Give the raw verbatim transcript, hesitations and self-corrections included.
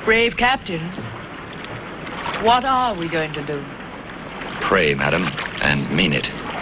Brave captain. What are we going to do? Pray, madam, and mean it.